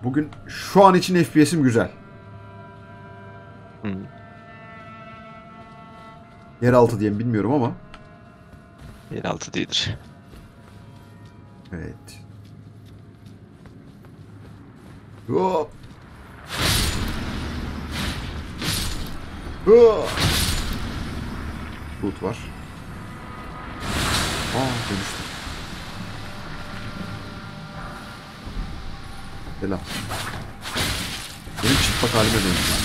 Bugün şu an için FPS'im güzel. Yeraltı diye mi bilmiyorum ama. Yeraltı değildir. Evet. Hop. Hop. Loot var. Dönüştü. Selam. Benim çıplak halime dönüştü.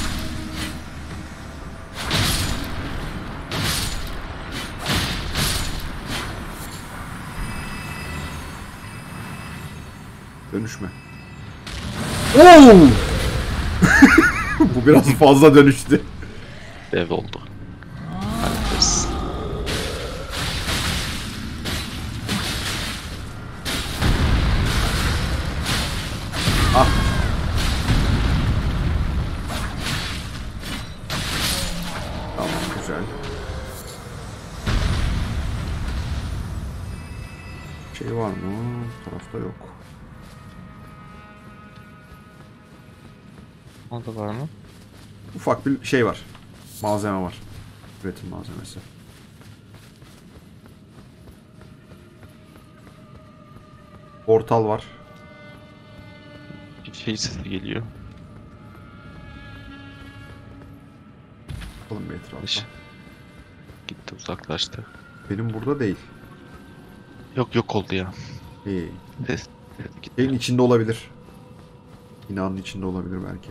Dönüşme. Oo! Bu biraz fazla dönüştü. Dev oldu. Hallederiz. Ah. Tamam, güzel. Şey var mı? Bu tarafta yok. Orada var mı? Ufak bir şey var. Malzeme var. Üretim malzemesi. Portal var. Bir şey sesi geliyor. Bakalım bir etrafa. Gitti, uzaklaştı. Benim burada değil. Yok oldu ya. İyi. Ses gitti. Şeyin içinde olabilir. Binanın içinde olabilir belki.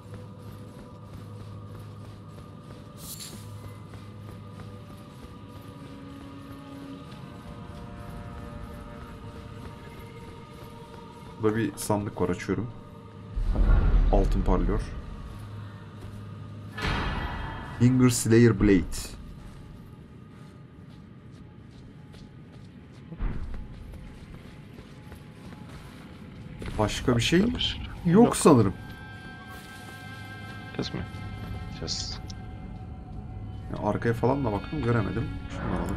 Burada bir sandık var, açıyorum. Altın parlıyor. Finger Slayer Blade. Başka bir şey yok sanırım. Kız mı? Just. Ya arkaya falan da baktım, göremedim. Şunu alalım.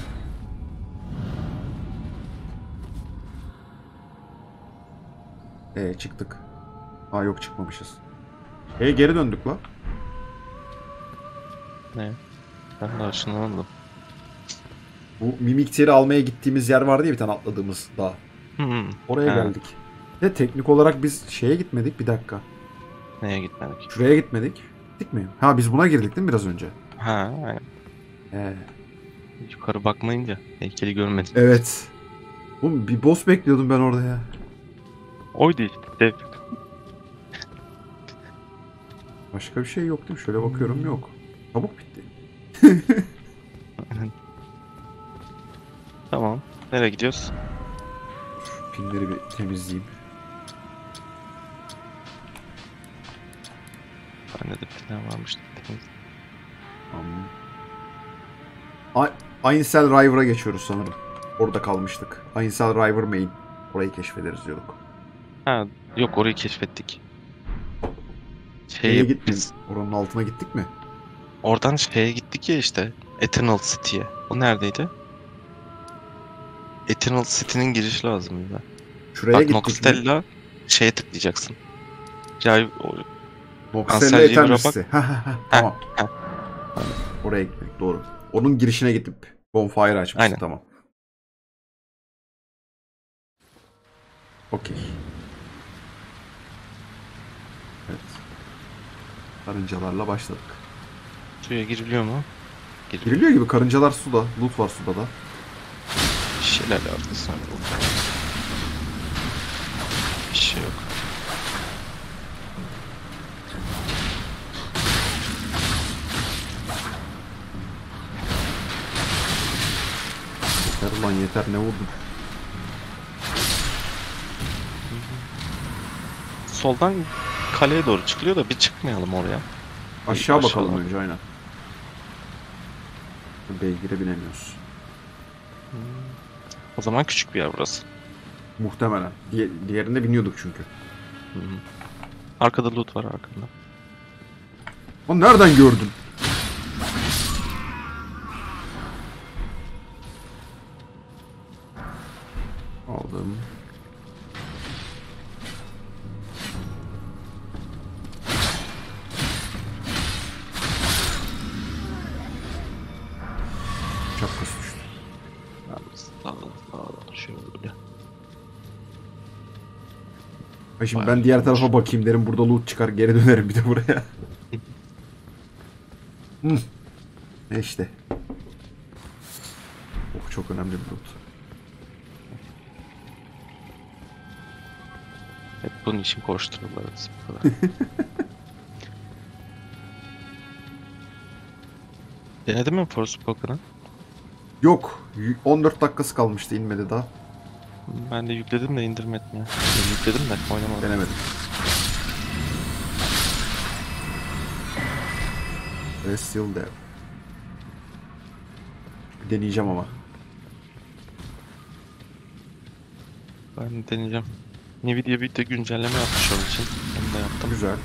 Çıktık. Yok, çıkmamışız. Geri döndük la. Ne? Ben de aşınlandım. Bu mimikteri almaya gittiğimiz yer vardı ya, bir tane atladığımız dağ. Oraya geldik. Ve teknik olarak biz şeye gitmedik, bir dakika. Neye gitmedik? Şuraya gitmedik. Gittik mi? Biz buna girdik değil mi biraz önce? Ha, aynen. Yukarı bakmayınca heykeli görmedim. Evet. Oğlum bir boss bekliyordum ben orada ya. Oydu işte. Dev. Başka bir şey yok değil mi? Şöyle bakıyorum, yok. Çabuk bitti. Tamam. Nereye gidiyoruz? Pinleri bir temizleyeyim. Bende de plan varmış. Tamam. Ainsel River'a geçiyoruz sanırım. Orada kalmıştık. Ainsel River Main. Orayı keşfederiz diyorduk. Ha, yok, orayı keşfettik. Şeye gittik. Oranın altına gittik mi? Oradan şeye gittik ya işte. Eternal City'ye. O neredeydi? Eternal City'nin girişi lazımdı. Şuraya Bak, gittik Noxtella şeye tıklayacaksın. Ya Noxtella River'a bak. Eternity. Tamam. Oraya gitmek doğru. Onun girişine gidip bonfire açmıştık. Aynen. Tamam. Okey. Evet. Karıncalarla başladık. Suya giriliyor mu? Giriliyor gibi, karıncalar suda. Loot var suda da. Şelale arkası. Bir şey yok. Yeter ulan yeter, ne vurdun? Soldan kaleye doğru çıkılıyor da bir çıkmayalım oraya. Aşağı bakalım Aşağıdan. önce, aynen. Beygire binemiyoruz. O zaman küçük bir yer burası. Muhtemelen. Diğerinde biniyorduk çünkü. Arkada loot var arkanda. Onu nereden gördün? Aldım. Sağdan şöyle. Şimdi ben diğer tarafa bakayım derim, burada loot çıkar, geri dönerim bir de buraya. Ne işte. Oh, çok önemli bir loot. Hep bunun için koştururlar biz bu kadar. Denedin mi Forspoken'ı? Yok. 14 dakikası kalmıştı, inmedi daha. Ben de yükledim de indirmedim ya. Ben yükledim de oynamadım. Denemedim. Still there. Deneyeceğim ama. Ben de deneyeceğim. Nvidia bir de güncelleme yapmış onun için. Onu da yaptım. Güzel.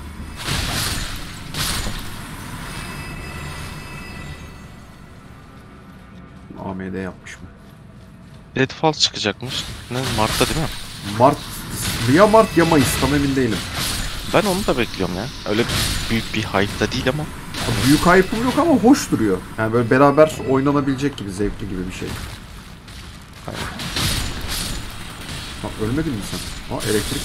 AMD yapmış mı? Redfall çıkacakmış. Ne? Mart'ta değil mi? Mart, ya Mart ya Mayıs, tam emin değilim. Ben onu da bekliyorum ya. Öyle büyük bir hype da değil ama. Büyük hype'ım yok ama hoş duruyor. Yani böyle beraber oynanabilecek gibi, zevkli gibi bir şey. Aynen. Ha, ölmedin mi sen? Ha, elektrik.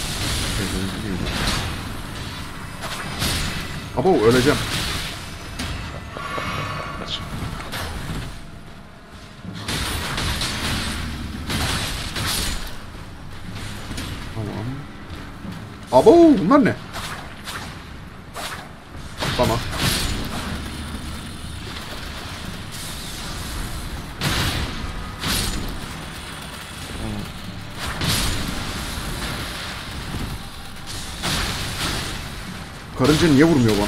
Abo, öleceğim. Tamam. Abo, bunlar ne? Tamam. Karınca niye vurmuyor bana?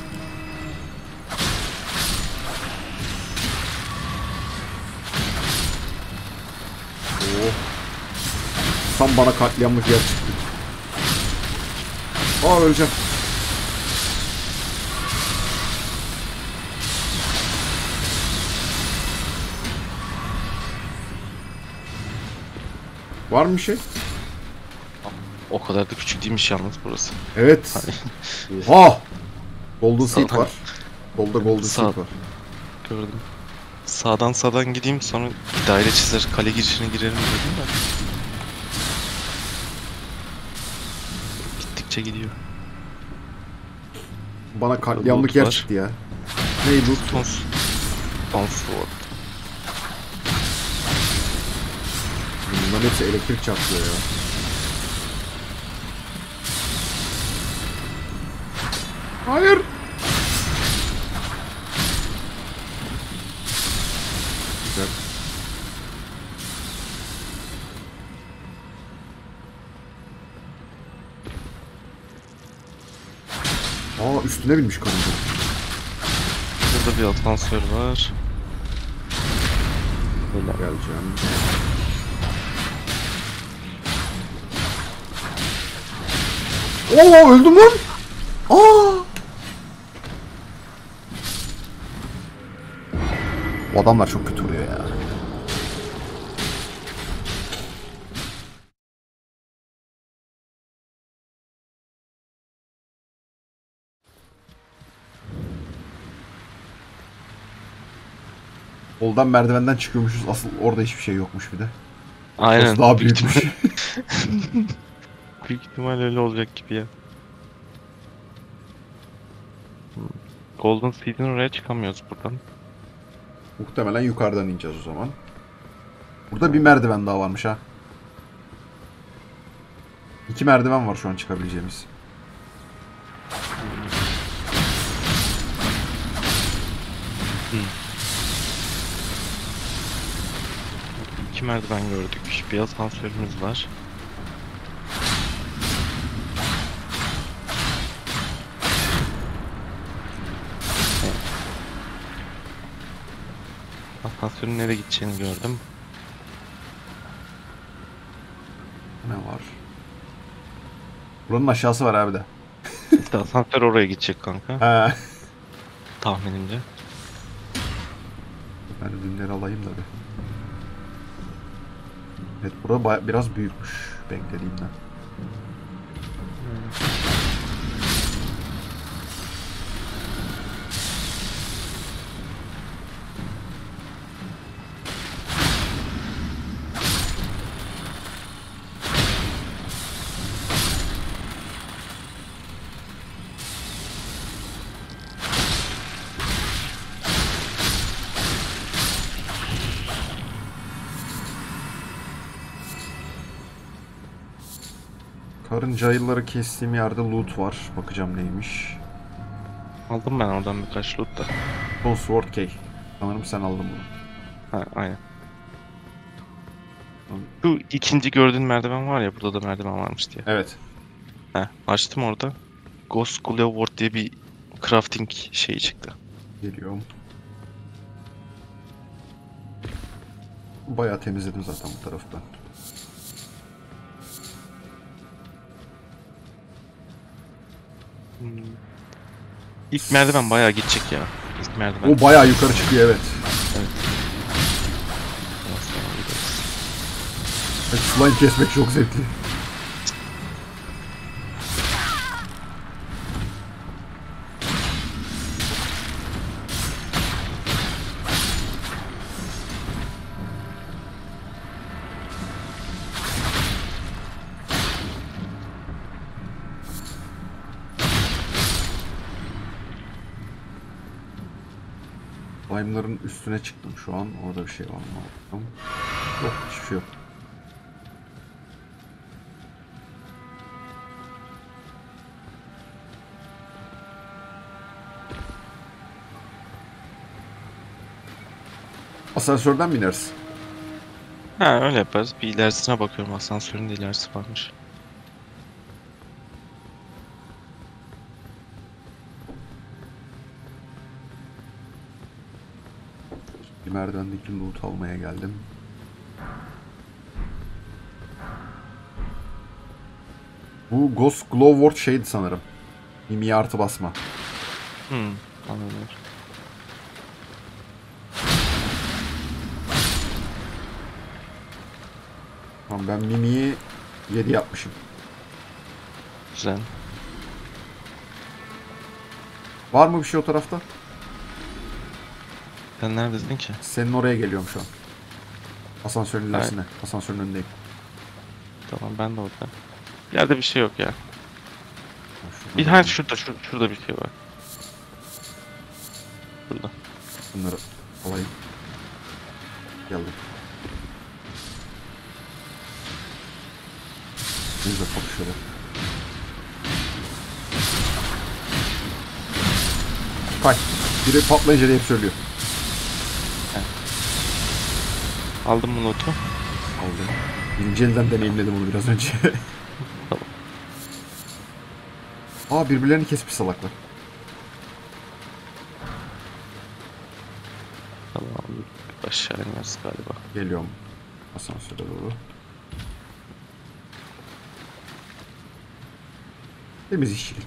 Oh. Tam bana katliamlık yer çıktı. Aa, öleceğim. Var mı bir şey? O kadar da küçük değilmiş yalnız burası. Evet. Hani Oha! Golden Seed Sağdan- var. Solda Golden Sağ- Seed var. gördüm. Sağdan gideyim sonra bir daire çizer kale girişine girerim dedim de. Gittikçe gidiyor. Bana katliamlık Loot yer var. çıktı ya. Ney loot? Tonsword. Bunların hepsi elektrik çarpıyor ya. Hayır. Güzel. Aa, üstüne binmiş karınca. Burada bir asansör var. Böyle Geleceğim. Oo, öldüm lan. Aa! Bu adamlar çok kötü vuruyor ya. Soldan merdivenden çıkıyormuşuz. Asıl orada hiçbir şey yokmuş bir de. aynen. Burası daha büyükmüş. Büyük ihtimal öyle olacak gibi ya. Golden Seed'in oraya çıkamıyoruz buradan. Muhtemelen yukarıdan ineceğiz o zaman. Burada bir merdiven daha varmış ha. 2 merdiven var şu an çıkabileceğimiz. İki merdiven gördük. Bir asansörümüz var. Asansörün nereye gideceğini gördüm. Ne var? Buranın aşağısı var abi de. İşte asansör oraya gidecek kanka. He. Tahminimce. Ben ürünleri alayım da bir. Evet, burada biraz büyükmüş beklediğimden. Karınca ayıları kestiğim yerde loot var. Bakacağım neymiş. Aldım ben oradan birkaç loot da. Stone Sword Key. Sanırım sen aldın bunu. Ha, aynen. Şu ikinci gördüğün merdiven var ya, burada da merdiven varmış diye. Evet. Heh, açtım orada. Ghost Glowworld diye bir crafting şeyi çıktı. Geliyorum. Bayağı temizledim zaten bu taraftan. İlk merdiven bayağı gidecek ya. İlk merdiven. O bayağı yukarı çıkıyor, evet. Evet. Slime kesmek çok zevkli. Slime'ların üstüne çıktım şu an. Orada bir şey var mı? Bakalım. Yok, hiçbir şey yok. Asansörden mi ineriz? Ha, öyle yaparız. Bir ilerisine bakıyorum. Asansörün de ilerisi varmış. Bir merdivendeki loot almaya geldim. Bu Ghost Glowworld şeydi sanırım. Mimi'ye artı basma. Anladım. Tamam, ben Mimi'yi 7 yapmışım. Güzel. Var mı bir şey o tarafta? Sen neredesin ki? Senin oraya geliyorum şu an. Asansörün ilerisine. Asansörün önündeyim. Tamam, ben de orada. Yerde bir şey yok ya. Bir Şuradan şurada bir şey var. Burada. bunları alayım. Geldim. Neyse, kapışıyorlar. Kay. Biri patlayınca diye hep söylüyor. Aldım bu notu. Aldım. Birinci elden deneyimledim onu biraz önce. Tamam. Aa, birbirlerini kesmiş salaklar. Tamam. Aşağı ineriz galiba. Geliyorum asansöre doğru. Temiz işçilik.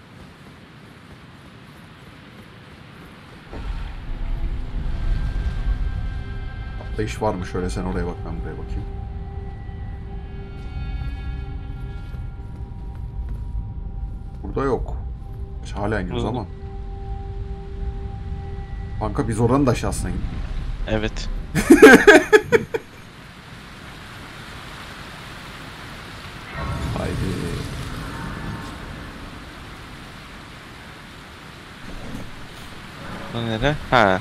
Atlayış var mı? Şöyle sen oraya bak, ben buraya bakayım. Burada yok. Hala iniyoruz ama. Kanka biz oradan da aşağısına gittik. Evet. Haydi. Bu nere? Ha.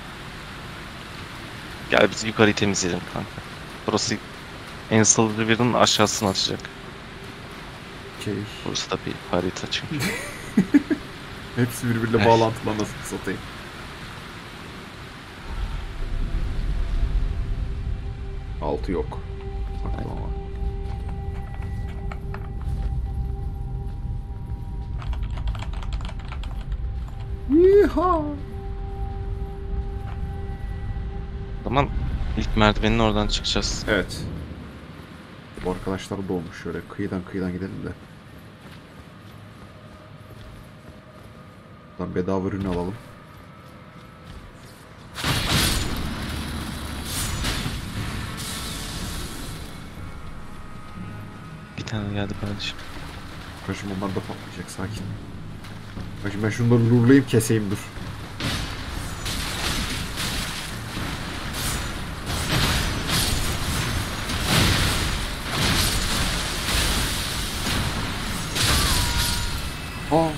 Gel biz yukarıyı temizleyelim kanka. Burası Ansel River'ın aşağısını açacak. Okey. Burası da bir harita çünkü. Hepsi birbiriyle bağlantılı, nasıl satayım. Altı yok. Aklıma var. Yeehaw. O zaman ilk merdivenin oradan çıkacağız. Evet. Bu arkadaşlar dolmuş, şöyle kıyıdan gidelim de. Buradan bedava ürün alalım. Bir tane geldi kardeşim. Kaşım onlar da patlayacak, sakin. Kaşım ben şunları lurlayayım, keseyim, dur. Aa.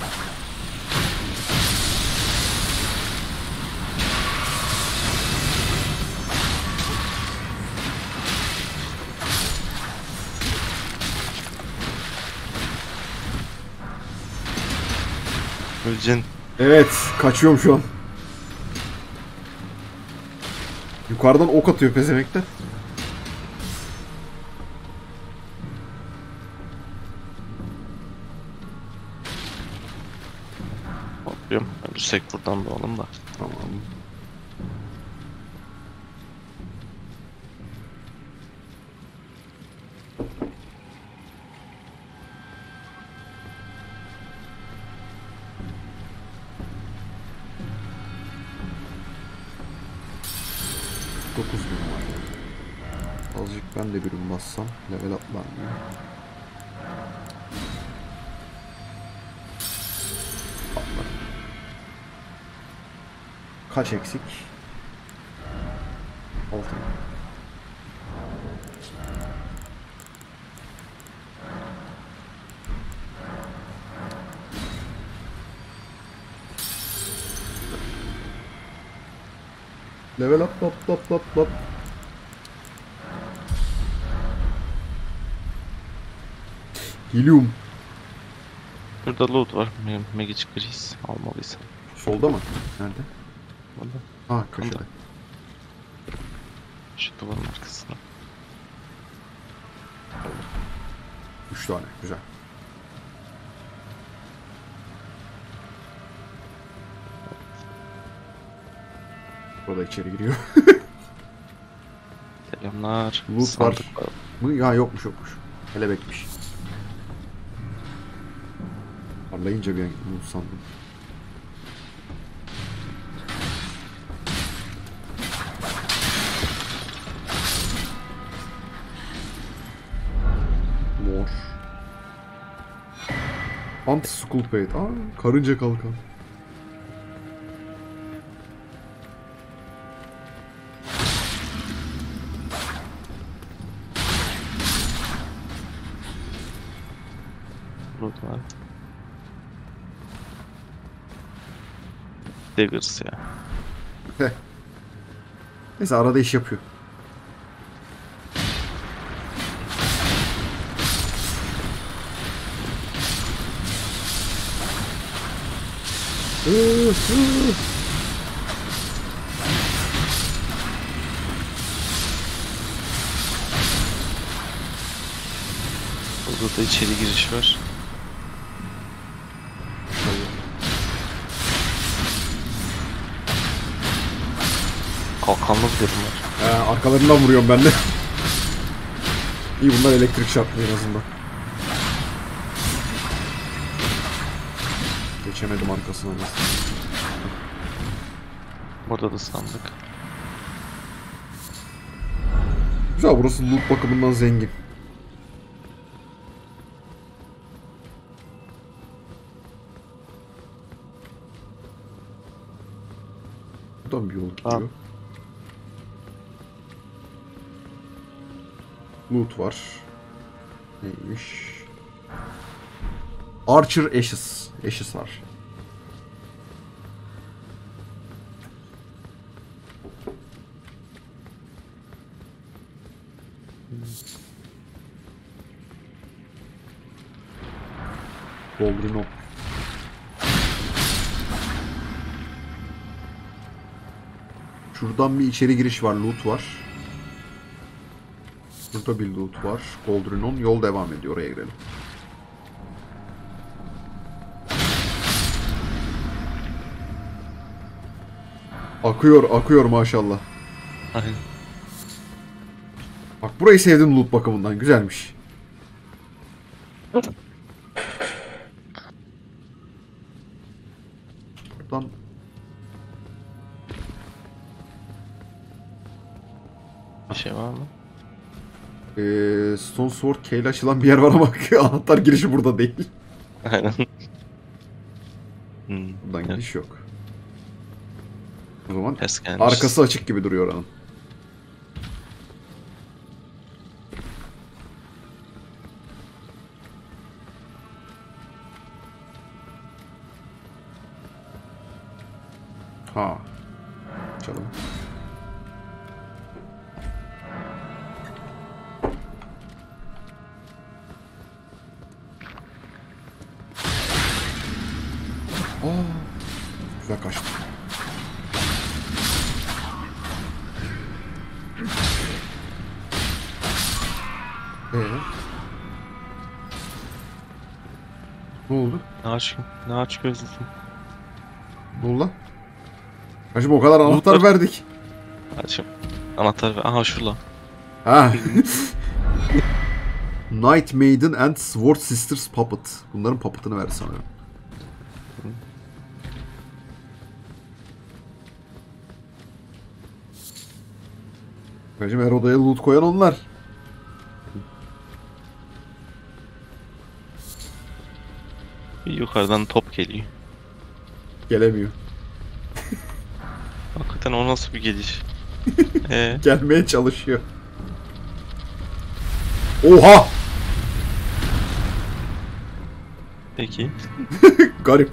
Öleceksin. Evet, kaçıyorum şu an. Yukarıdan ok atıyor pezemekler. Hopluyorum. Ölürsek buradan doğalım da. Tamam. Dokuz bin var ya. Azıcık ben de bir ürün bassam level atlar mı? Atlar. Kaç eksik? 6. Level up up up up up. Helium. Burada loot var. Magic Grease almalıysan. Solda mı? Nerede? Burada. Ha, köşede. Şu duvarın arkasına. 3 tane. Güzel. Burada içeri giriyor. Selamlar. Loot Sandık var. Mı? Ya yokmuş. Kelebekmiş. Parlayınca bir loot sandım. Mor. Anti-Skull Plate. Aa, karınca kalkan. Loot var. Daggers ya. Heh. Neyse arada iş yapıyor. Burada da içeri giriş var. Kalkanlı bir de bunlar. Arkalarından vuruyorum ben de. İyi, bunlar elektrik çarpmıyor en azından. Geçemedim arkasına nasıl. Burada da sandık. Güzel, burası loot bakımından zengin. Buradan bir yol gidiyor. Ha. Loot var. Neymiş? Archer Ashes. Ashes var. Goldrino. Şuradan bir içeri giriş var. Loot var. Burada bir loot var. Goldrino'nun yol devam ediyor. Oraya girelim. Akıyor maşallah. Aynen. Bak, burayı sevdim loot bakımından. Güzelmiş. Buradan Bir şey var mı? Stone Sword K ile açılan bir yer var ama anahtar girişi burada değil. Aynen. Buradan Evet. giriş yok. O zaman Ters gelmiş. arkası açık gibi duruyor oranın. Ha. Çalalım. Aa, Ee? Ne oldu? Ne aç gözlüsün. Ne oldu lan? Hacım o kadar anahtar verdik. Açım. Anahtar ver. Aha şu lan. Ha. Night Maiden and Sword Sisters Puppet. Bunların puppet'ını verdi sanırım. Hacım her odaya loot koyan onlar. Bir yukarıdan top geliyor. Gelemiyor. Hakikaten o nasıl bir geliş? Gelmeye çalışıyor. Oha! Peki. Garip.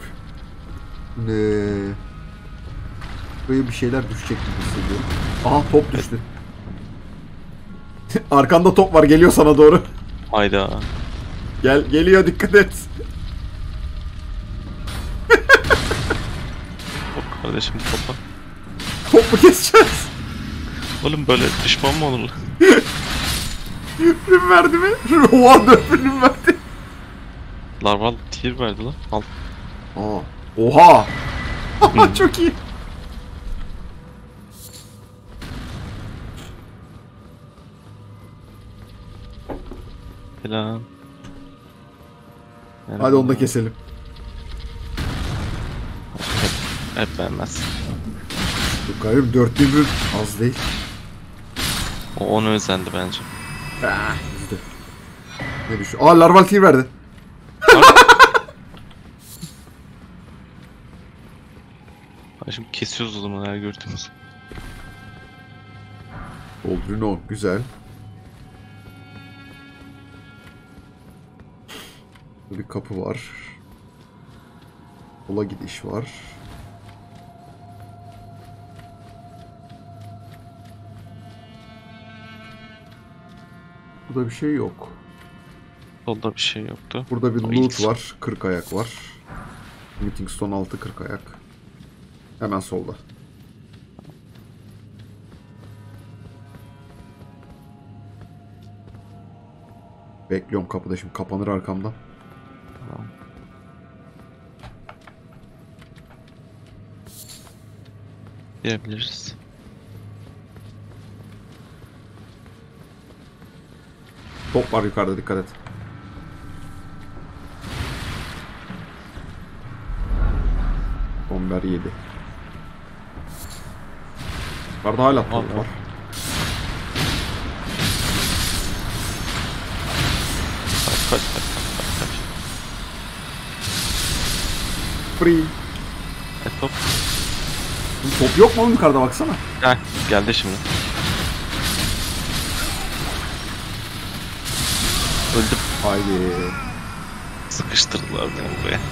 Buraya bir şeyler düşecek gibi hissediyorum. Aha top düştü. Arkanda top var, geliyor sana doğru. Hayda. Geliyor, dikkat et. Hop kardeşim topa. Top mu keseceğiz? Oğlum böyle düşman mı olur lan? Rüm verdi mi? Oha 4 rüm verdi. Larval tier verdi lan. Al. Aa. Oha. Çok iyi. Selam. Hadi onu da keselim. Hep vermez. Yok galiba 4000 rüm az değil. O onu özendi bence. Bizde. Ne düştü? Aa larval tier verdi. Şimdi kesiyoruz o zaman her gördüğümüz. Goldrino güzel. Burada bir kapı var. Sola gidiş var. Burada bir şey yok. Solda bir şey yoktu. Burada bir O loot ilk. var. 40 ayak var. Meeting Stone 6 40 ayak. Hemen solda. Bekliyorum kapıda, şimdi kapanır arkamdan. Tamam. Girebiliriz. Top var yukarıda, dikkat et. Bomber 7. Yukarıda hala top var. Kaç. Free. Top. Top yok mu oğlum yukarıda, baksana. Heh, geldi şimdi. Öldüm. Haydi. Sıkıştırdılar beni buraya.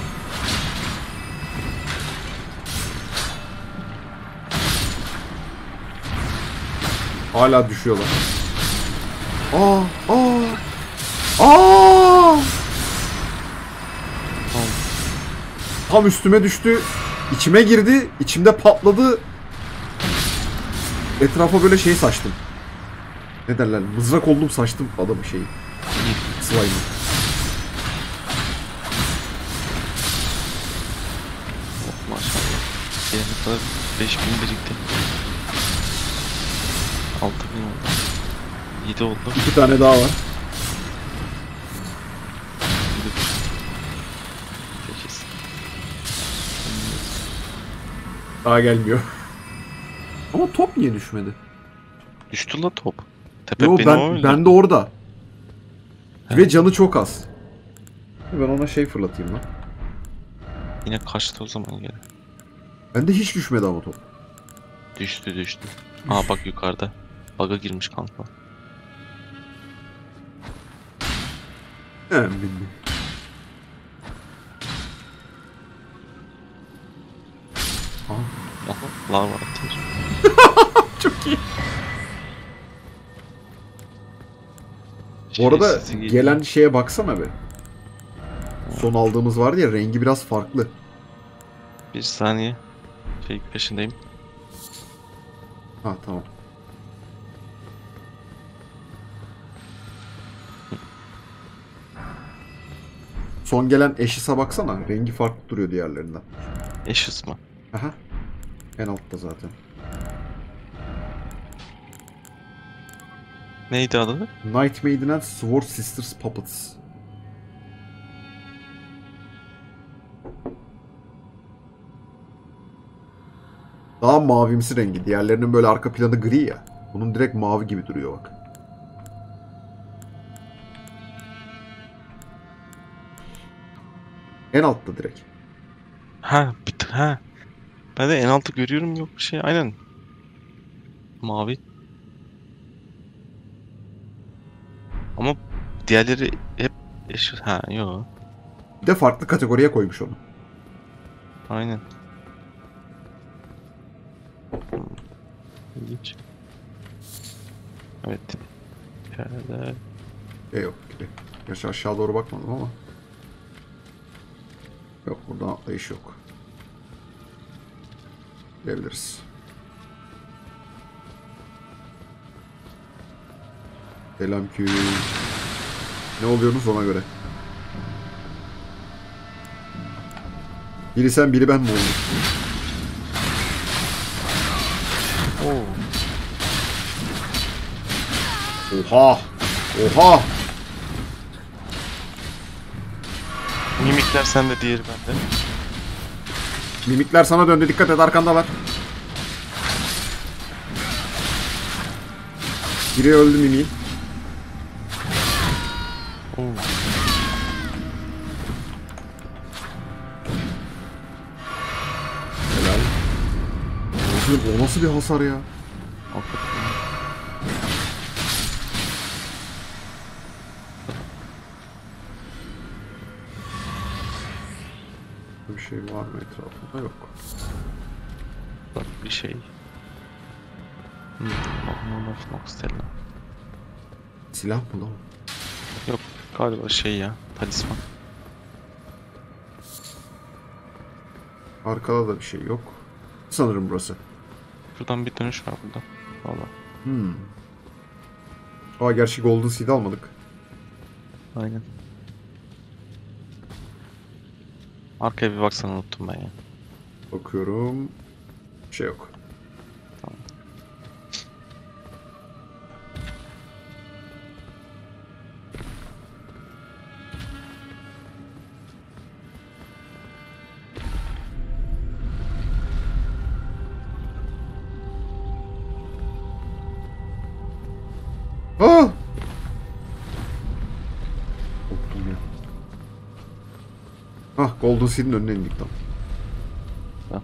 Hala düşüyorlar. Aa! Tam üstüme düştü. İçime girdi. İçimde patladı. Etrafa böyle şey saçtım. Ne derler? Mızrak oldum, saçtım adamı şeyi. Slime'ı. Maşallah. Diğerine kadar 5000 birikti. 6000 oldu. 7 oldu. 2 tane daha var. 8. Daha gelmiyor. Ama top niye düşmedi? Düştü la top. Tepe Yo, beni öldürdü. ben de orada. He. Ve canı çok az. Ben ona şey fırlatayım lan. Yine kaçtı o zaman gene. Bende hiç düşmedi ama top. Düştü. Aa bak yukarıda. Bug'a girmiş kanka. Emin. Aha lava atıyor. Çok iyi. Bu arada Sesi gelen şeye baksana be. Son aldığımız vardı ya, rengi biraz farklı. Bir saniye. Peşindeyim. Ha tamam. Son gelen Ashis'a baksana. Rengi farklı duruyor diğerlerinden. Ashes mı? Aha. En altta zaten. Neydi adı? Night Maiden and Sword Sisters Puppets. Daha mavimsi rengi. Diğerlerinin böyle arka planı gri ya. Bunun direkt mavi gibi duruyor bak. En altta direkt. Ha, ha. Ben de en altı görüyorum, yok bir şey. Aynen. Mavi. Ama diğerleri hep eşit. Ha, yok. Bir de farklı kategoriye koymuş onu. Aynen. İlginç. Evet. Şöyle. Yok gibi. Gerçi aşağı doğru bakmadım ama. Yok, buradan atlayış yok. Gidebiliriz. Selamkü. Ne oluyorsunuz ona göre? Biri sen biri ben mi olduk? Oo. Oha! Oha! Mimikler sende, diğeri bende. Mimikler sana döndü. Dikkat et, arkandalar. Biri öldü mimiğin. Oo. Helal. O nasıl bir hasar ya? Hakikaten. Bir şey var mı etrafında? Yok. Bak bir şey. Stella. Silah mı lan? Yok galiba şey ya. Talisman. Arkada da bir şey yok. Sanırım burası. Şuradan bir dönüş var burada. Valla. Aa, gerçi Golden Seed almadık. Aynen. Arkaya bir baksana, unuttum ben ya. Bakıyorum. Bir şey yok. Tamam. Aa! Korktum ya. Hah, Golden Seed'in önüne indik tam. Ha.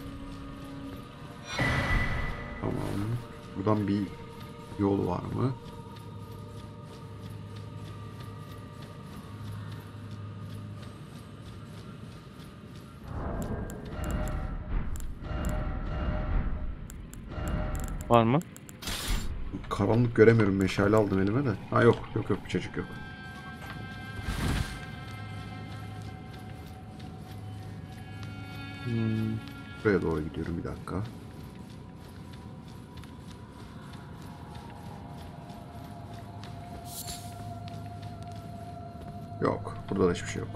Tamam. Buradan bir yol var mı? Var mı? Karanlık göremiyorum. Meşale aldım elime de. Ha, yok. Yok yok, bir çocuk yok. Buraya doğru gidiyorum, bir dakika. Yok. Burada da hiçbir şey yok.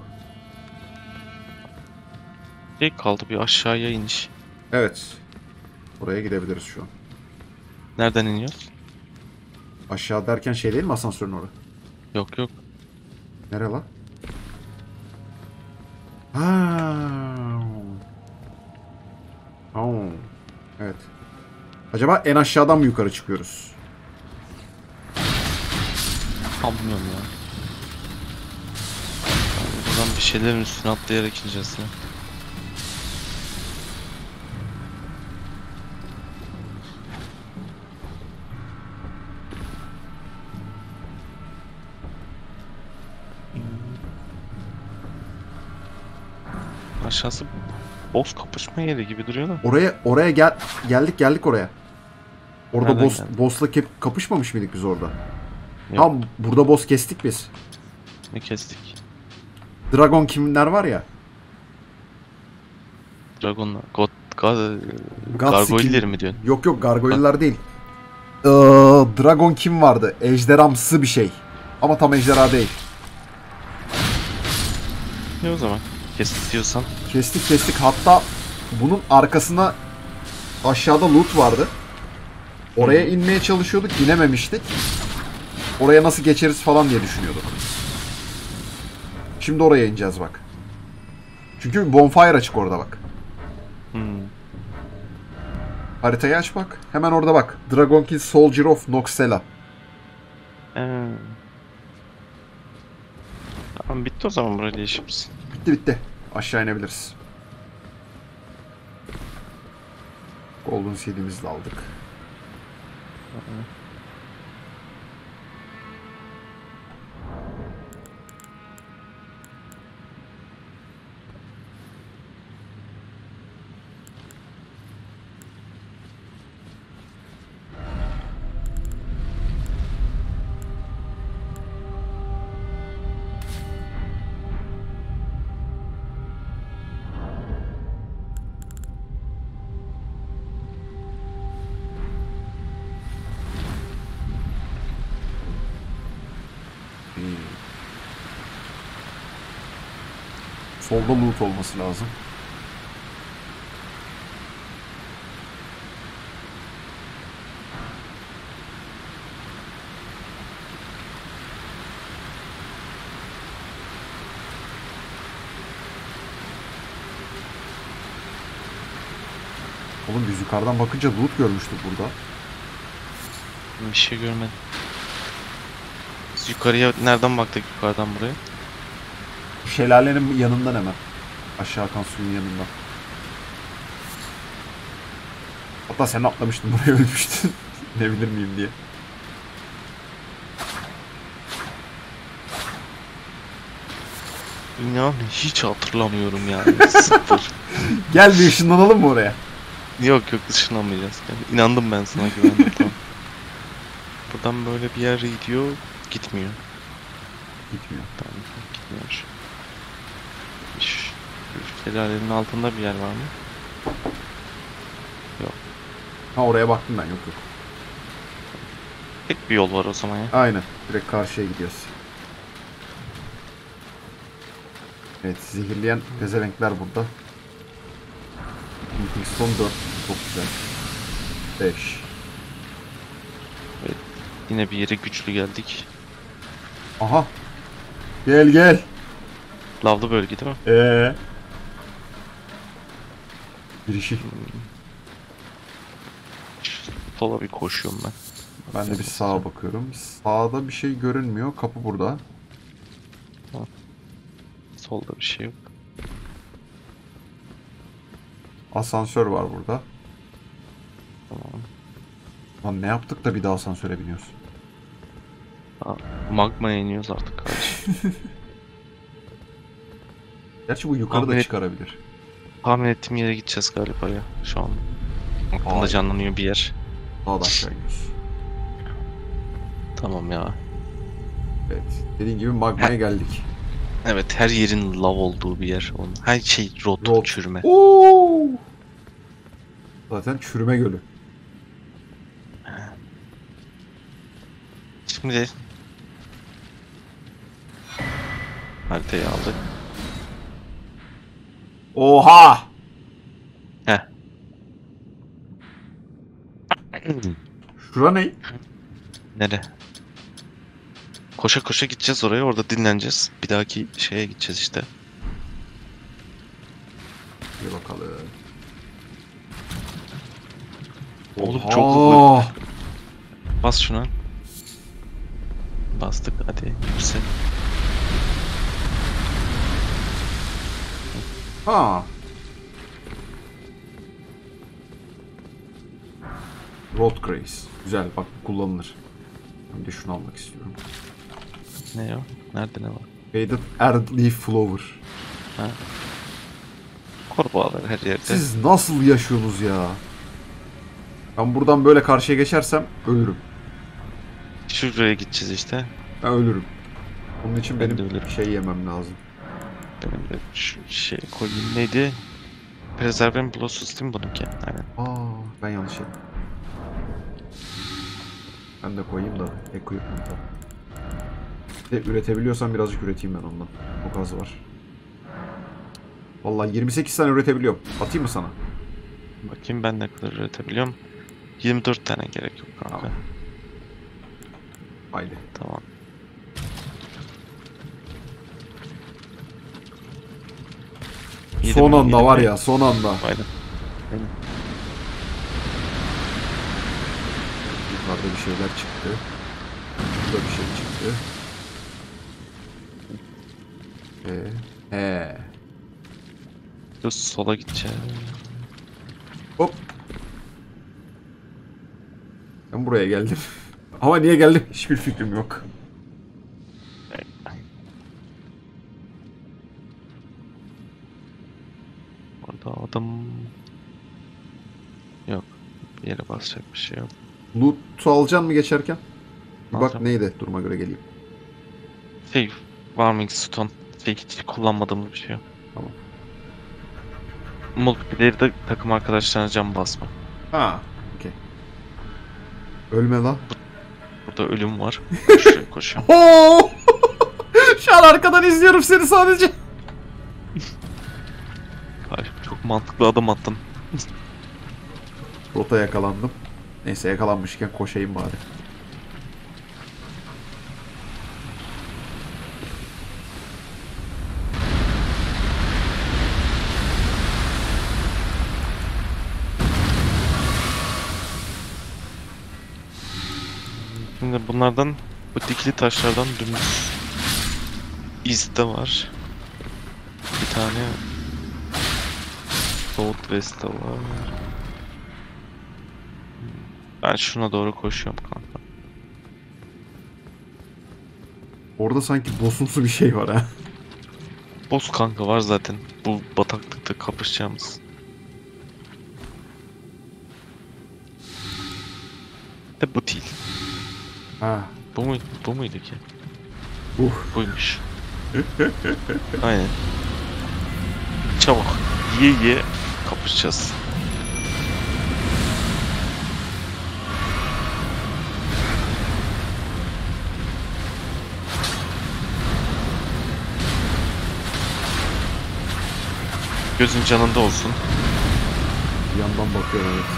Şey kaldı, bir aşağıya iniş. Evet. Oraya gidebiliriz şu an. Nereden iniyoruz? Aşağı derken şey değil mi, asansörün orada? Yok yok. Nere lan? Ha. Oh. Evet. Acaba en aşağıdan mı yukarı çıkıyoruz? Anlamıyorum ya. Buradan bir şeylerin üstüne atlayarak ineceğiz ya. Aşağısı boss kapışma yeri gibi duruyor da. Oraya geldik oraya. Orada Nereden boss'la kapışmamış mıydık biz orada? Yok. Tam burada boss kestik biz. Ne kestik? Dragon kimler var ya? Dragon'la God Gargoyle'leri skin- mi diyorsun? Yok yok, gargoyle'lar değil. Dragon kim vardı? Ejderhamsı bir şey. Ama tam ejderha değil. Ne o zaman? Kestik diyorsan. Kestik. Hatta bunun arkasına aşağıda loot vardı. Oraya inmeye çalışıyorduk. İnememiştik. Oraya nasıl geçeriz falan diye düşünüyorduk. Şimdi oraya ineceğiz bak. Çünkü bir bonfire açık orada bak. Haritayı aç bak. Hemen orada bak. Dragonkill Soldier of Noxella. Tamam bitti o zaman burayla işimiz. Bitti. Aşağı inebiliriz. Golden Seed'imizi de aldık. Solda loot olması lazım. Oğlum biz yukarıdan bakınca loot görmüştük burada. Bir şey görmedim. Biz yukarıya nereden baktık yukarıdan buraya? Şelalenin yanından hemen. Aşağı akan suyun yanından. Hatta sen atlamıştın buraya ölmüştün. Ne bilir miyim diye. İnan hiç hatırlamıyorum yani. Sıfır. Gel bir ışınlanalım mı oraya? Yok ışınlanmayacağız. Yani inandım ben sana güvendim tamam. Buradan böyle bir yer gidiyor. Gitmiyor. Gitmiyor. Tamam gitmiyor. Şu şelalenin altında bir yer var mı? Yok. Ha oraya baktım ben yok. Tek bir yol var o zaman ya. Aynen. Direkt karşıya gidiyoruz. Evet zehirleyen pezevenkler burada. Son 4. Çok güzel. 5. Evet. Yine bir yere güçlü geldik. Aha. Gel. Lavlı bölge değil mi? Girişi. Sola bir koşuyorum ben. Ben de bir sağa bakıyorum. Sağda bir şey görünmüyor. Kapı burada. Solda bir şey yok. Asansör var burada. Tamam. Lan ne yaptık da bir daha asansöre biniyoruz? Magma'ya iniyoruz artık kardeşim. Gerçi bu yukarıda Ahmet- çıkarabilir. Tahmin ettiğim yere gideceğiz galiba ya şu an. Aklımda Hayır. canlanıyor bir yer. Daha da aşağı iniyoruz. Tamam ya. Evet. Dediğin gibi magmaya geldik. Evet her yerin lav olduğu bir yer. Her şey rot, Rot. çürüme. Oo! Zaten çürüme gölü. Şimdi haritayı aldık. Oha! Heh. Şura ne? Nere? Koşa koşa gideceğiz oraya, orada dinleneceğiz. Bir dahaki şeye gideceğiz işte. Bir bakalım. Oğlum Oha! çok hızlı. Bas şuna. Bastık hadi yüksel. Ha. Road Grace. Güzel bak bu kullanılır. Ben de şunu almak istiyorum. Ne o? Nerede ne var? Faded Earthleaf Flower. Ha. Kurbağalar her yerde. Siz nasıl yaşıyorsunuz ya? Ben buradan böyle karşıya geçersem ölürüm. Şuraya gideceğiz işte. Ben ölürüm. Bunun için Ben de benim ölürüm. şey yemem lazım. Benim de şu şey koyayım neydi? Preserven Blossus değil mi bununki? Aynen. Aa, ben yanlış yedim. Ben de koyayım da equipment'a. Üretebiliyorsam birazcık üreteyim ben ondan. Çok az var. Vallahi 28 tane üretebiliyorum. Atayım mı sana? Bakayım ben ne kadar üretebiliyorum. 24 tane gerek yok kanka. Tamam. Haydi. Tamam. Son anda var mi? ya, son anda. Aynen. Aynen. Yukarıda bir şeyler çıktı. Burada bir şey çıktı. He. Dur, sola gideceğim. Hop. Ben buraya geldim. Ama niye geldim? Hiçbir fikrim yok. Orada adam yok. Bir yere basacak bir şey yok. Loot alacaksın mı geçerken? Bir bak Alacağım. neydi? Duruma göre geleyim. Şey, Warming Stone. Şey, hiç kullanmadığımız bir şey yok. Tamam. Multiplayer'de takım arkadaşlarına cam basma. Ha. Okey. Ölme lan. Burada ölüm var. Koşuyor, koşuyor. Oo! Şu an arkadan izliyorum seni sadece. Hayır, çok mantıklı adım attın. Rota yakalandım. Neyse yakalanmışken koşayım bari. Şimdi bunlardan, bu dikili taşlardan dümdüz iz de var. Bir tane Southwest'te var. Ben şuna doğru koşuyorum kanka. Orada sanki bossumsu bir şey var ha. Boss kanka var zaten. Bu bataklıkta kapışacağımız. De bu değil. Ha. Bu muydu? Bu muydu ki? Buymuş. Aynen. Çabuk. Ye kapışacağız. Gözün canında olsun. Bir yandan bakıyorum evet.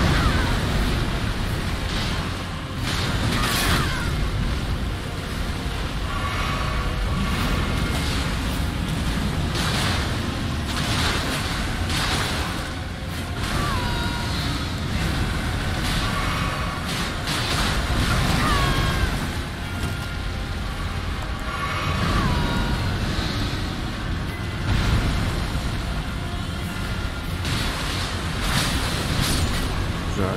Güzel.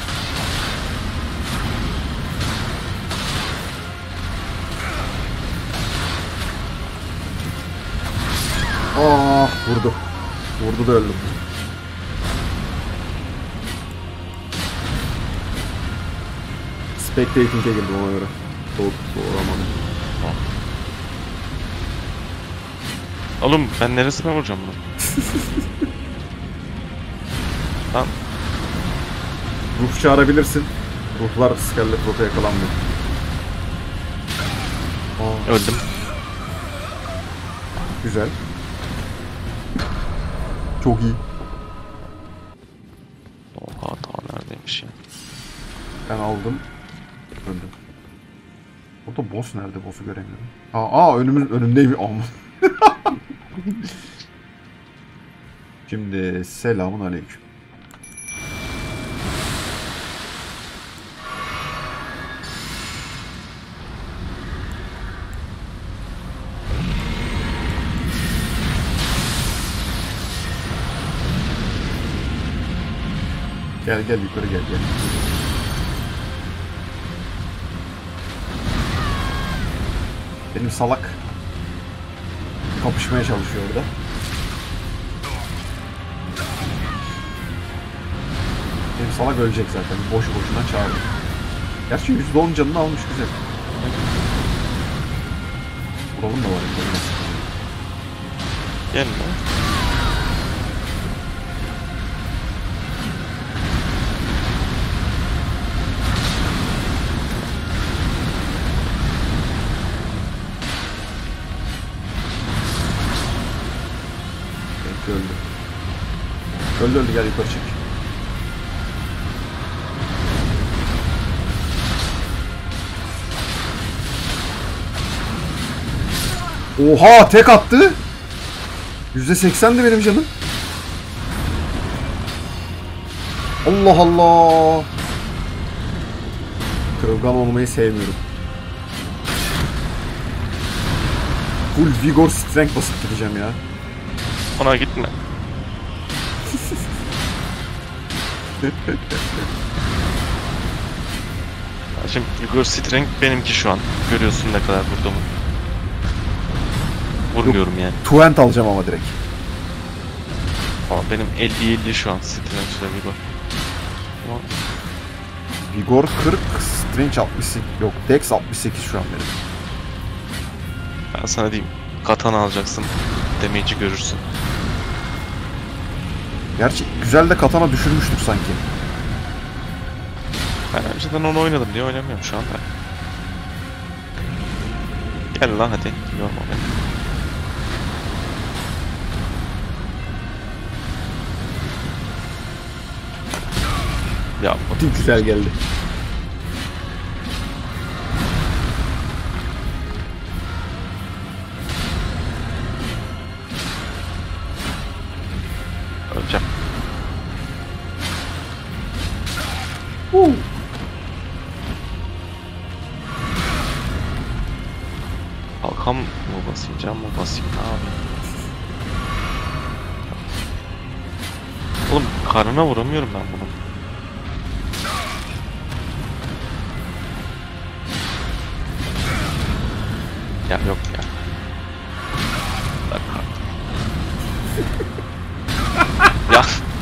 Ah vurdu. Vurdu da öldüm. Spectating'e girdim ona göre. Doğramadım. Oğlum ben neresine vuracağım bunu? Lan Ruh çağırabilirsin. Ruhlar Scarlet Rot'a yakalanmıyor. Aa, öldüm. güzel. Çok iyi. Oha daha neredeymiş ya. Ben aldım. Öldüm. Orada boss nerede? Boss'u göremiyorum. Aa önümdeyim. Aman. Şimdi selamun aleyküm. Gel yukarı gel. Benim salak kapışmaya çalışıyor orada. Benim salak ölecek zaten. Boşu boşuna çağırdı. Gerçi %10 canını almış güzel. Vuralım da var. Gel lan. Öldü. Öldü gel yukarı çık. Oha tek attı. %80'di benim canım. Allah Allah. Kırılgan olmayı sevmiyorum. Full vigor strength basıp gideceğim ya. Ona gitme. Şimdi Vigor Strength benimki şu an. Görüyorsun ne kadar vurduğumu. Vurmuyorum yani. Twent alacağım ama direkt. Ama benim 50-50 şu an Strength ile Vigor. Ama Vigor 40, strength 68. Yok, dex 68 şu an benim. ben sana diyeyim. Katana alacaksın. Damage'i görürsün. Gerçi güzel de katana düşürmüştük sanki. Ben önceden onu oynadım diye oynamıyorum şu anda. Gel lan hadi. Yorma beni. Ya Güzel geldi. öleceğim. Kalkan mı basayım, can mı basayım, ne yapayım? Oğlum karnına vuramıyorum ben bunu. Ya yok ya. Bak. Ya.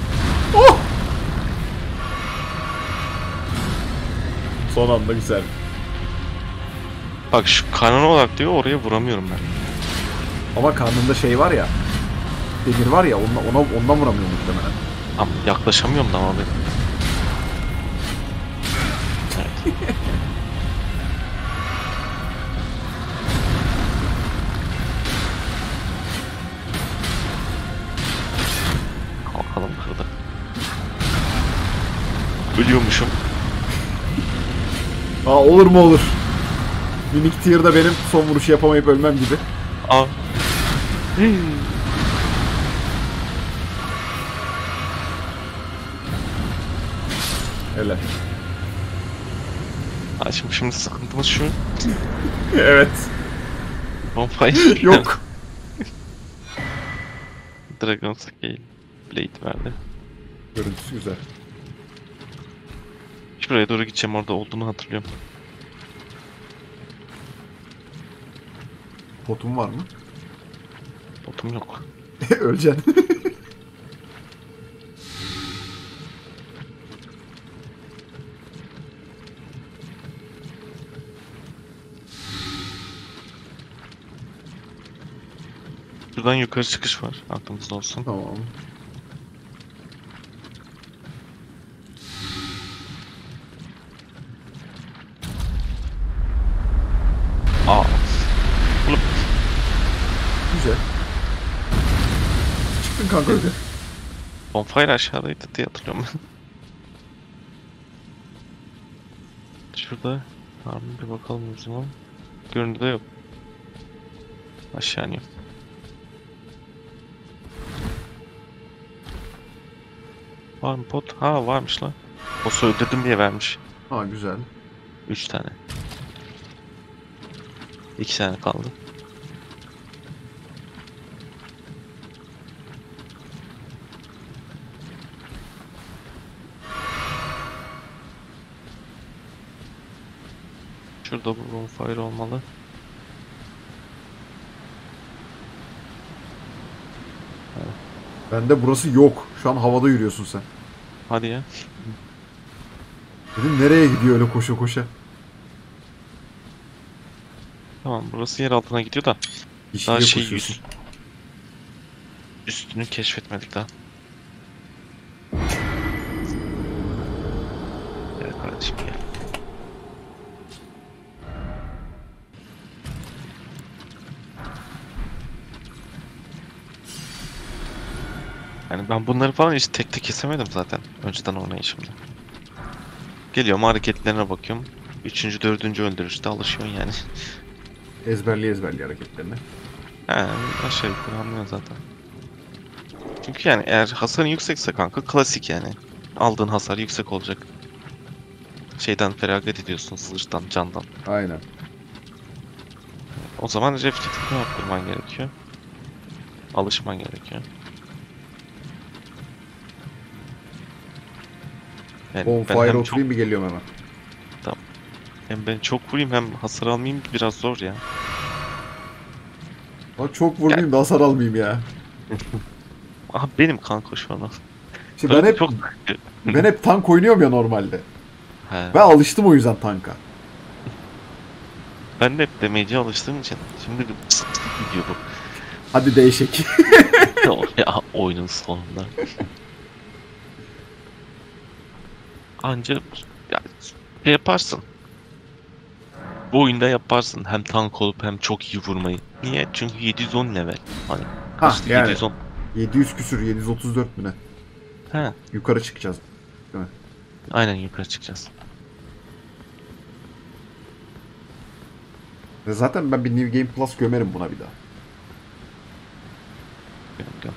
Son anda güzel. Bak şu kanona olarak diyor, oraya vuramıyorum ben. Ama karnında şey var ya. Demir var ya, ondan vuramıyor muhtemelen. Ama yaklaşamıyorum da ama ben. Evet. Kalkalım kırdı. Ölüyormuşum. Aa olur mu olur. Minik tier'da benim son vuruşu yapamayıp ölmem gibi. Aa. Öyle. Ha, şimdi sıkıntımız şu. Evet. Bonfire. Yok. Dragon Scale Blade verdi. Görüntüsü güzel. Şuraya doğru gideceğim, orada olduğunu hatırlıyorum. Potum var mı? Botum yok. Öleceksin. Şuradan yukarı çıkış var. Aklımızda olsun. Tamam. Aa. Güzel. Çıktın kanka öyle. Bonfire aşağıdaydı diye hatırlıyorum ben. Şurada. Tamam, bir bakalım o zaman. Görüntüde yok. Aşağı iniyorum. Var mı pot? Ha varmış lan. Boss'u öldürdüm diye vermiş. Ha güzel. 3 tane. 2 tane kaldı. Şurada bu bonfire olmalı. Bende burası yok. Şu an havada yürüyorsun sen. Hadi ya. Dedim nereye gidiyor öyle koşa koşa. Tamam, burası yer altına gidiyor da İşliğe daha koşuyorsun. üstünü keşfetmedik daha. Gel kardeşim gel. Yani ben bunları falan hiç tek tek kesemedim zaten önceden oynayışımda. Geliyorum hareketlerine bakıyorum. Üçüncü, dördüncü öldürüşte alışıyorsun yani. Ezberli hareketlerini. He, aşağı yukarı anlıyor zaten. Çünkü yani eğer hasarın yüksekse kanka klasik yani. Aldığın hasar yüksek olacak. Şeyden feragat ediyorsun, zırhtan, candan. Aynen. O zaman refleksini yaptırman gerekiyor. Alışman gerekiyor. Yani ben Bonfire hem çok oturayım bir geliyorum hemen. hem ben çok vurayım hem hasar almayayım biraz zor ya. Lan çok Gel. vurmayayım da hasar almayayım ya. Aha benim kanka şu an. İşte ben Böyle hep çok ben hep tank oynuyorum ya normalde. He. Ben alıştım o yüzden tanka. Ben de hep damage'e alıştığım için şimdi bir pıs pıs gidiyor bu. Hadi değişik. Ya oyunun sonunda. Anca ya, şey yaparsın. Bu oyunda yaparsın hem tank olup hem çok iyi vurmayı. Niye? Çünkü 710 level. Hani Ha kaçtı yani 710. 700 küsür 734 mü ne? He. Yukarı çıkacağız. Değil mi? Aynen yukarı çıkacağız. Ve zaten ben bir New Game Plus gömerim buna bir daha. Göm.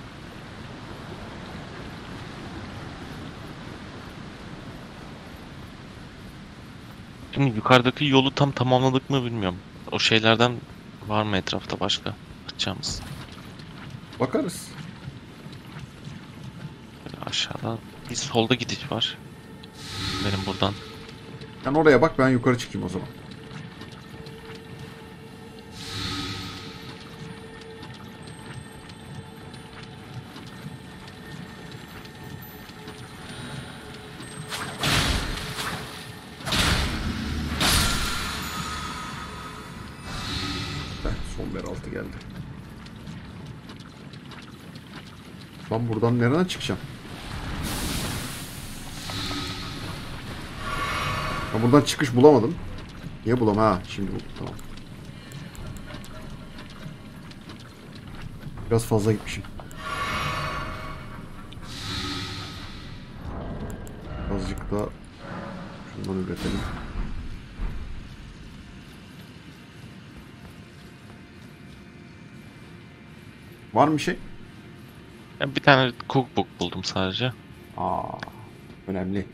Şimdi yukarıdaki yolu tam tamamladık mı bilmiyorum. O şeylerden var mı etrafta başka açacağımız? Bakarız. Böyle aşağıda bir solda gidiş var. Benim buradan. Sen oraya bak, ben yukarı çıkayım o zaman. Son bir altı geldi. Ben buradan nereden çıkacağım? Ben buradan çıkış bulamadım. Niye bulam? Ha, şimdi buldum, tamam. Biraz fazla gitmişim. Azıcık da şundan üretelim. Var mı bir şey? Ben bir tane cookbook buldum sadece. Aa, önemli.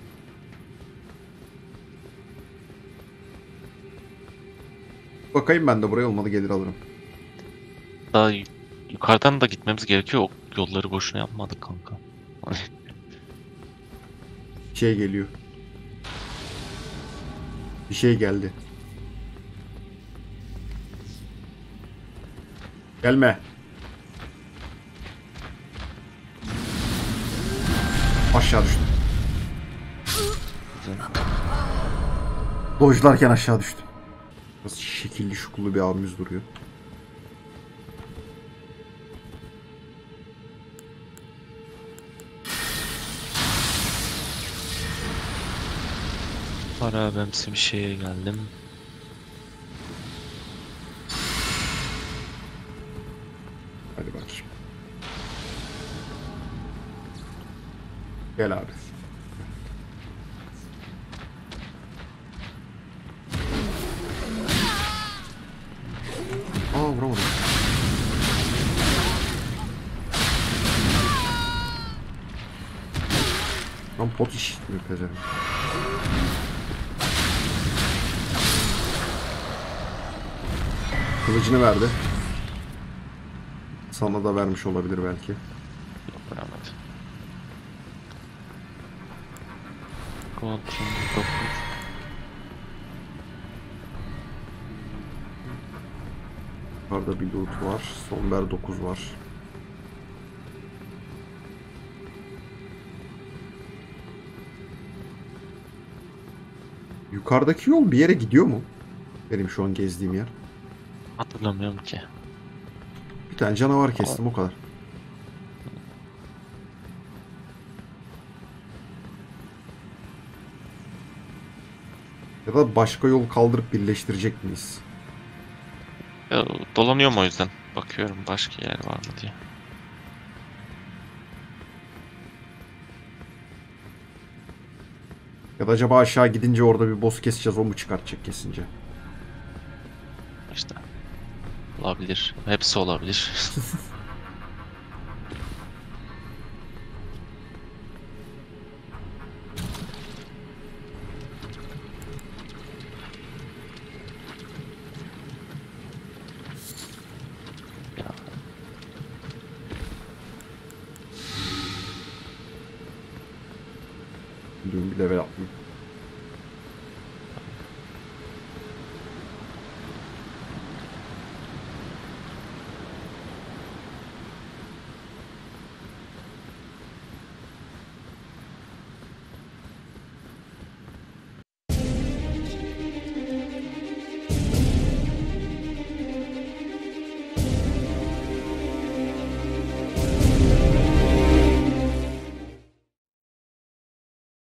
Bakayım, ben de buraya olmadı gelir alırım. Daha yukarıdan da gitmemiz gerekiyor. O yolları boşuna yapmadık kanka. Şey geliyor. Bir şey geldi. Gelme. Aşağı düştüm. Dojlarken aşağı düştüm. Nasıl şekilli şukullu bir abimiz duruyor. Harabemsi bir şeye geldim. Hadi bakayım. Gel abi. Aa, vuramadım. Lan pot iş mi pezerim? Kılıcını verdi. Sana da vermiş olabilir belki. Yok vermedi. Kontrol 9. Yukarıda bir loot var. Somber 9 var. Yukarıdaki yol bir yere gidiyor mu? Benim şu an gezdiğim yer. Hatırlamıyorum ki. Bir tane canavar kestim, o kadar. Ya da başka yol kaldırıp birleştirecek miyiz? Ya, dolanıyorum o yüzden. Bakıyorum başka yer var mı diye. Ya da acaba aşağı gidince orada bir boss keseceğiz, o mu çıkartacak kesince? İşte. Olabilir. Hepsi olabilir. Ya, Dur bir level atlayayım.